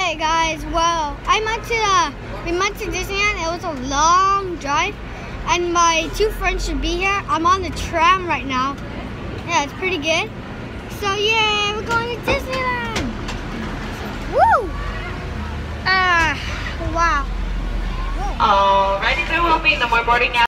Alright guys, well, we went to Disneyland. It was a long drive and my two friends should be here. I'm on the tram right now. Yeah, it's pretty good. So yeah, we're going to Disneyland. Woo! Wow. Alrighty, there will be no more boarding now.